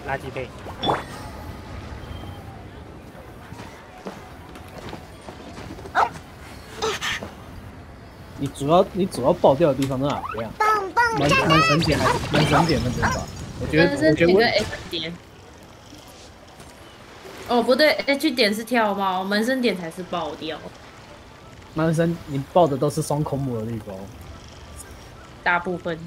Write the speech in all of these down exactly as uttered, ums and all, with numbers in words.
垃圾配。 你主要你主要爆掉的地方在哪边啊？门门神点还是门神点那边吧？我觉得我觉得我 H 点。哦，不对 ，H 点是跳猫，门神点才是爆掉。 门神你爆的都是双空母的地方， 大部分。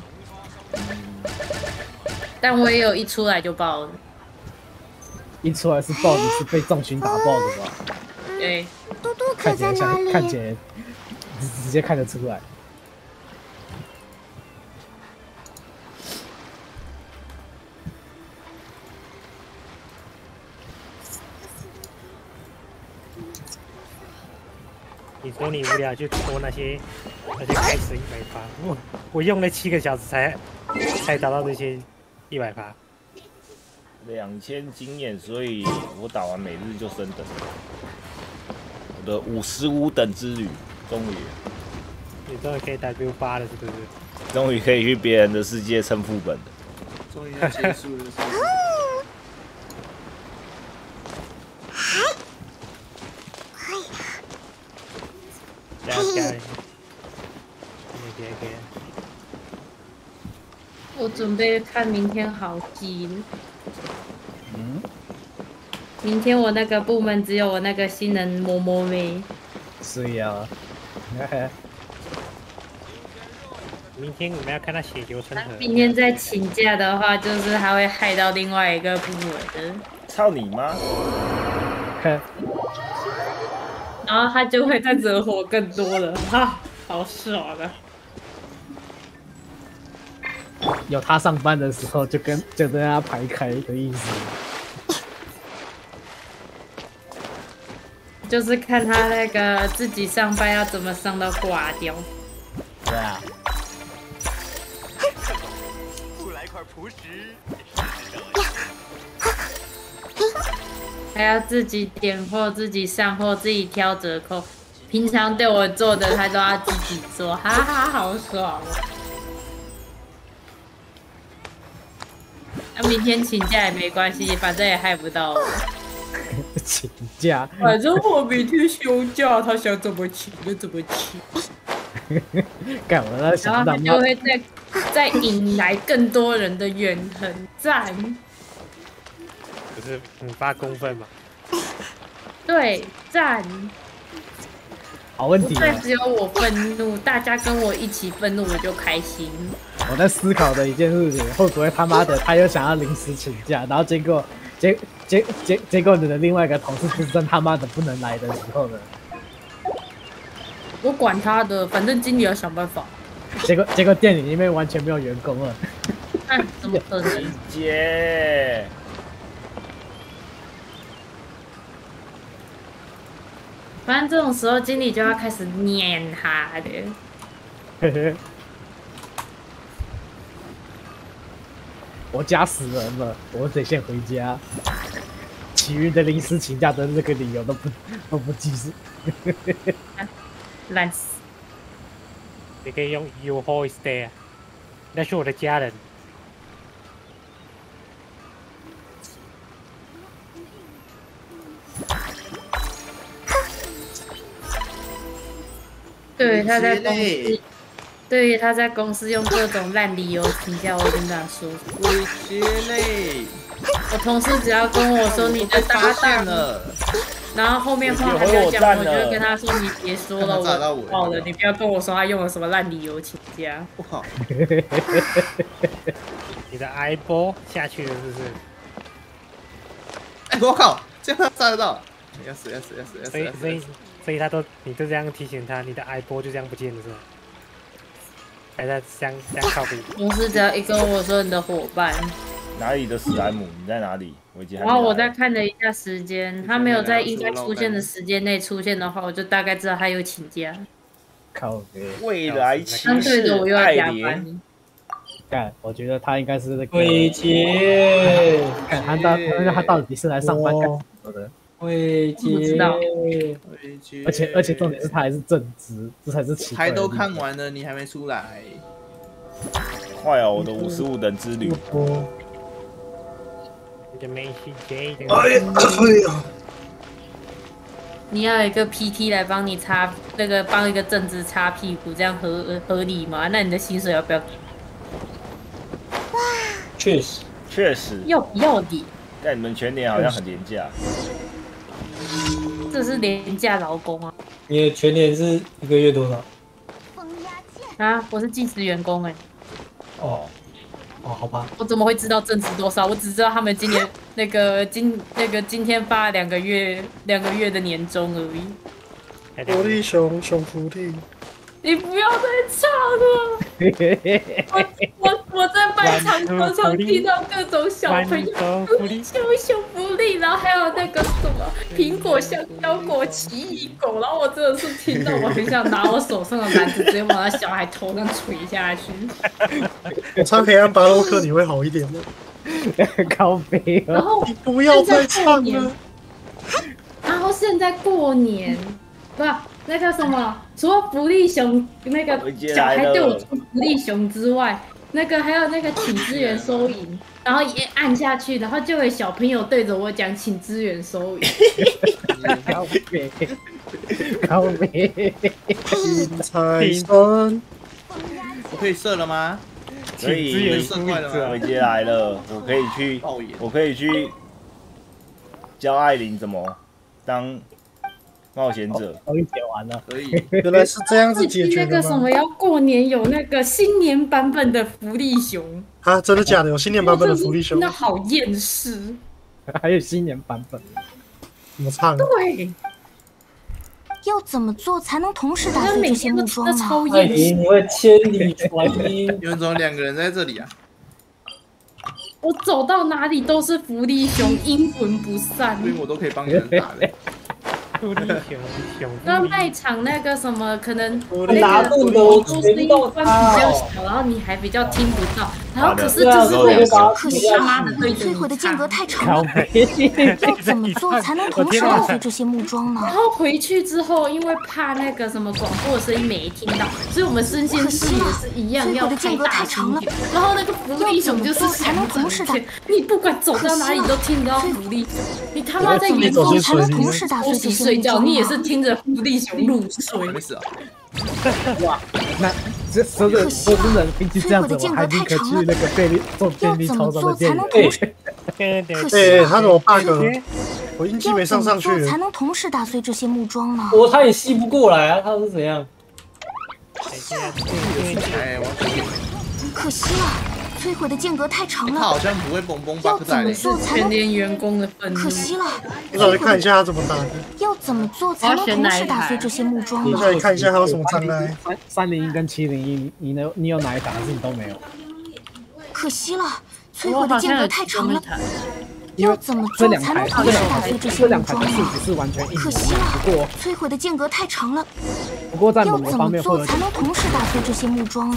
但我也有一出来就爆了。 一出来是爆的是被重群打爆的吧？ 对。 嘟嘟看起来像，看起来来直接看得出来。 你说你无聊就拖那些那些开始一百发，我我用了七个小时才才达到这些一百发。 两千经验，所以我打完每日就升等。我的五十五等之旅终于， 你终于可以 W 八了，是不是？ 终于可以去别人的世界蹭副本了。 终于要结束了。 加油加油！可以可以。 我准备看明天好戏。 嗯。 明天我那个部门只有我那个新人摸摸妹。 是呀。 明天我们要看他血流成河。 明天再请假的话，就是他会害到另外一个部门的。 操你妈！ 然后他就会再惹火更多了，哈，好爽啊！ 有他上班的时候，就跟就跟他排开的意思。 就是看他那个自己上班要怎么上到挂掉。 对啊。 不来块朴实。 还要自己点货、自己上货、自己挑折扣。平常对我做的，他都要自己做，哈哈，好爽哦！那、啊、明天请假也没关系，反正也害不到我。 请假， 反正我明天休假，他想怎么请就怎么请。 干我那想到， 然后他就会再再引来更多人的怨恨，赞。 不是你发公愤吗？ 对，赞。 好问题、啊。 不再只有我愤怒，大家跟我一起愤怒，我就开心。 我在思考的一件事情，会不会他妈的他又想要临时请假，然后结果结结结结果你的另外一个同事是真他妈的不能来的时候呢？ 我管他的，反正经理要想办法。 结果结果店里面完全没有员工了。 哎，怎么可能？ 姐。 反正这种时候，经理就要开始念他的。 嘿嘿。我家死人了，我得先回家。其余的临时请假的那个理由都不都不计数。 烂死！ 你可以用 You always there， 那是我的家人。 对，他在公司，对，他在公司用各种烂理由请假，我跟他说。 鬼血泪。 我同事只要跟我说你的搭档了，然后后面话还没有讲，我就会跟他说你别说了，我爆了，你不要跟我说他用了什么烂理由请假。 我靠！ 你的 I 波下去了是不是？ 哎，我靠！这样杀得到？要死要死要死要死！ 所以所以所以他都你就这样提醒他，你的 I 波就这样不见了是吧？还在相相靠比。 同事只要一跟我说你的伙伴。 哪里的史莱姆？你在哪里？我已经。 然后我再看了一下时间，他没有在应该出现的时间内出现的话，我就大概知道他有请假。 靠北。 未来骑相对的，我又要加班。 干，我觉得他应该是那个。 伟杰。 看他到他到底是来上班干什么的？ 伟杰。 不知道。 而且而且重点是他还是正职，这才是奇怪。 台都看完了，你还没出来。 快哦，我的五十五等之旅。 就没去接的。 哎呀，哎呀！ 你要有一个 P T 来帮你擦那个帮一个正职擦屁股，这样合合理吗？那你的薪水要不要给？ 确实， 确实。 要不要的？ 但你们全年好像很廉价。 这是廉价劳工啊！ 你的全年是一个月多少？ 啊，我是技师员工哎、 欸。哦。哦，好吧。 我怎么会知道正职多少？我只知道他们今年那个今那个今天发两个月两个月的年终而已。 福利熊熊福利， 你不要再唱了！我我我在卖场常常听到各种小朋友福利熊熊福利，然后还有那个什么苹果香蕉果奇异果，然后我真的是听到我很想拿我手上的篮子直接往那小孩头上捶下去。 我唱黑暗巴洛克你会好一点的。 靠背。 然后你不要再唱了。 然后现在过年，不是那叫什么？除了福利熊那个小孩对我出福利熊之外，那个还有那个请支援收银，然后也按下去，然后就有小朋友对着我讲请支援收银。 靠背，靠背， 新财神。 我可以射了吗？ 可以， 射快了吗？ 伟杰来了，我可以去，我可以去教艾琳怎么当冒险者。 终于解完了， 可以。 原来是这样子解决的吗？ 那个什么要过年有那个新年版本的福利熊啊？真的假的？有新年版本的福利熊？ 那好厌世。 还有新年版本， 怎么唱？ 对。 要怎么做才能同时打碎这些木桩呢？ 艾琳，你会千里传音。 你们怎么两个人在这里啊？ 我走到哪里都是福利熊，阴魂不散。 所以我都可以帮你们打的。 福利熊熊。 那卖场那个什么，可能拿那个盾的我都是因为关比较小，然后你还比较听不到，然后可是就是会有小可惜他妈的对着你摧毁的间隔太长了， 要要怎么做才能同时打碎这些木桩呢？ 然后回去之后，因为怕那个什么广播的声音没听到，所以我们身先士也是一样要开大声点。然后那个福利熊就是才能同时打， 你不管走到哪里都听得到福利。你他妈在员工才能同时打碎这些睡觉，你也是听着福利熊入睡。 没事啊。 哇，那这说的说真的，比起这样子，我还宁可去那个便利做便利超商的店员。 对对，他怎么 bug？我运气没上上去。 才能同时打碎这些木桩呢？ 我他也吸不过来啊，他是怎样？ 哎， 可惜了。摧毁的间隔太长了， 他好像不会蹦蹦要怎么做才能连员工的愤怒？ 可惜了， 我再来看一下他怎么打的。 要怎么做才能同时打碎这些木桩呢？ 我再来看一下他有什么障碍。 三三零一跟七零一，你呢？你有哪一打还是你都没有？ 可惜了，摧毁的间隔太长了。 要怎么做才能同时打碎这些木桩呢？ 不是完全一模一样，不过摧毁的间隔太长了。 不过在某个方面会有。 要怎么做才能同时打碎这些木桩？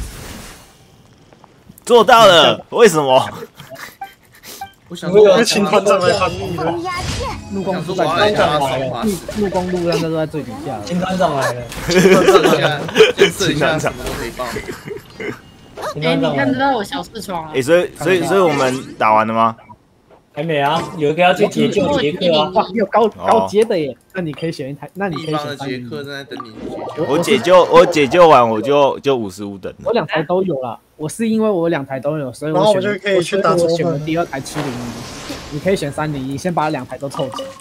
做到了，为什么？ 我想说， 我请团长来帮你了。 陆公路在最上来了，陆公路那个都在最底下。 秦团长来了， 监测一下什么都可以报。 哎，你看得到我小视窗啊？ 哎，所以所以所以我们打完了吗？ 还没啊，有一个要去解救杰克啊， 哇，有高高阶的耶，那你可以选一台，那你可以选杰克正在等你解救。 我解救我解救完我就就五十五等。 我两台都有了，我是因为我两台都有，所以我选就可以去打我选了第二台七零一，你可以选三零一，先把两台都凑齐。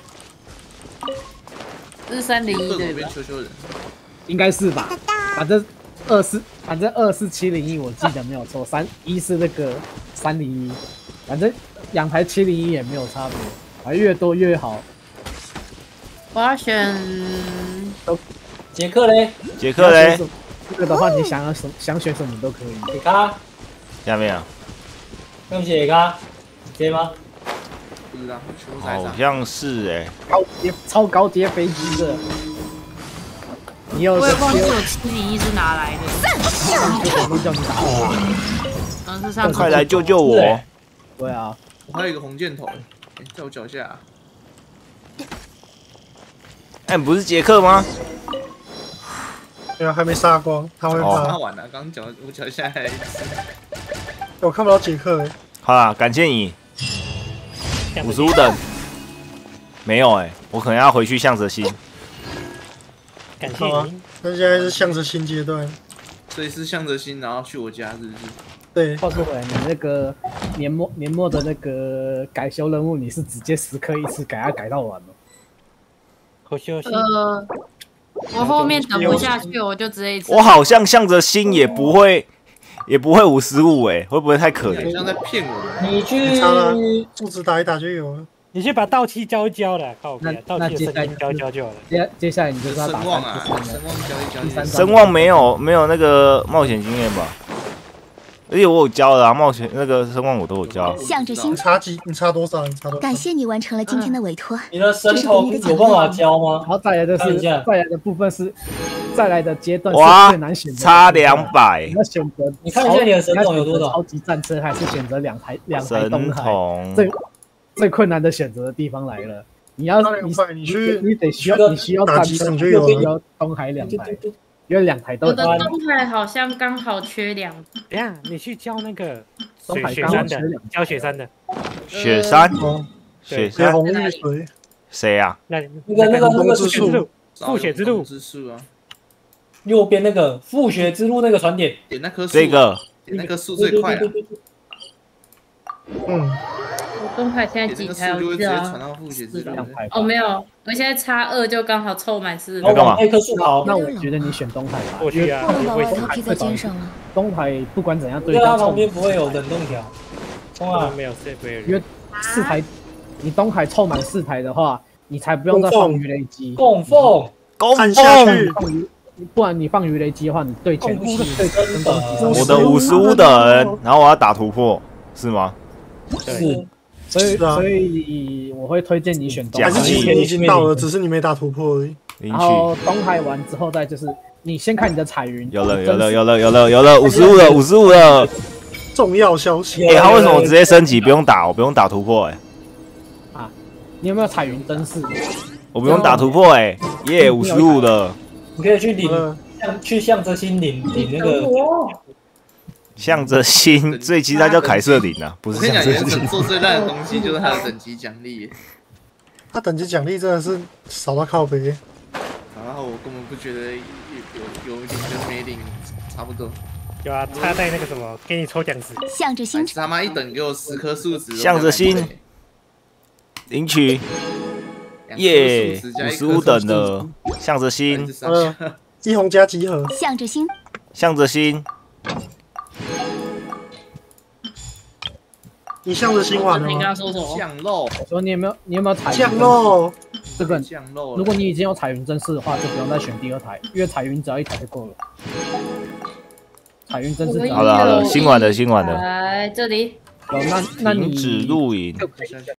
这是三零一对吧？ 应该是吧，反正二是反正二是七零一，我记得没有错，三一是那个三零一，反正。两台七零一也没有差别，啊，越多越好。 我要选杰克嘞， 杰克嘞。 这个的话，你想要什想选什么都可以。 杰克， 下面啊？ 对不起，杰克，接吗？ 不知道， 好像是哎。 高阶超高阶飞机的。你有？ 我也忘记我七零一是哪来的。 我叫你打我。 嗯，是上。 快来救救我！ 对啊， 我还有一个红箭头，在我脚下。 哎，不是杰克吗？ 对啊，还没杀光，他会怕。 杀完了，刚脚我脚下来一次。 我看不到杰克哎。 好啦，感谢你。 五十五等，没有哎、欸，我可能要回去向着心。 感谢好啊您。 那现在是向着新阶段， 所以是向着心，然后去我家，是不是？ 对， 话说回来，你那个年末年末的那个改修任务，你是直接十颗一次改，要改到完吗？ 好休息。 呃，我后面等不下去，我就直接一次。 我好像向着心也不会，也不会五十五哎，会不会太可怜？ 好像在骗我。 你去差了，数值打一打就有了。 你去把道气交一交了，靠那边，道那接下来气的声音交一交就好了。 接接下来你就是要打声望啊， 三十声望交一交第三一。 声望没有没有那个冒险经验吧？而且我有教的啊，冒险那个声望我都有教。 向着心你，差几？你差多少？你差多少？ 感谢你完成了今天的委托。 你的神童有办法教吗然？后再来的是看一下再来的部分是再来的阶段是哇最难选择的， 差两百你。要选择你看一下你的神童有多少超级战车还是选择两台两台神东海？ 童最最困难的选择的地方来了，你要你差两百，你去你得需要你需要打几战车场就有了需要东海两台，因为两台都我有的东海好像刚好缺两， 等一下你去教那个雪东海刚好雪山的， 缺两教雪山的。 雪山， 哦， 雪山血红玉水， 谁呀？ 那那个那个那个复血之路，复血之路， 之树啊， 右边那个复学之路那个传点， 点那棵树， 这个点那棵树最快啊，点嗯， 我东海现在那几台？ 个树就会直我记得啊接传到复写之路。 两台吧哦，没有，我现在差二就刚好凑满四要干嘛那棵树跑， 那我觉得你选东海吧， 过去啊， 不能把为什么外套披在肩上了。 东海不管怎样对在它战旁边不会有冷冻条。哇， 没有这杯因为四台，你东海凑满四台的话，你才不用再放鱼雷机。 供奉攻按下去， 放鱼，不然你放鱼雷机的话，你对前攻击对前真攻击的我的五十五等，然后我要打突破，是吗？ 是所以是啊所以我会推荐你选东假海还是。其实你已经到了，只是你没打突破而已。 领然后取东海完之后再就是你先看你的彩云， 有了有了有了有了有了五十五了五十五了。 重要消息， 哎，他为什么我直接升级不用打？我不用打突破哎， 你有没有彩云灯饰？ 我不用打突破哎，耶五十五了。 你可以去领呃， 向去向着心领领那个向着心，所以其实它叫凯瑟琳啊，不是我跟你讲， 向着心原神。做最烂的东西就是它的等级奖励， 他等级奖励真的是少到靠背。 然后我根本不觉得有有有领跟没领差不多。 有啊，插在那个什么，给你抽奖时， 向着心， 他妈一等给我十颗数值， 向着心领取，耶五十五等了，向着心， 呃，一红加集合， 向着心， 向着心， 你向着心玩了你刚吗？ 刚说什么？ 降肉， 我说你有没有你有没有彩云降灯饰？ 肉， 这个降肉。 如果你已经有彩云真饰的话，就不用再选第二台，因为彩云只要一台就够了。彩云真饰只要好了好了，新玩的新玩的， 来这里。 有那那你停止录影。 就可以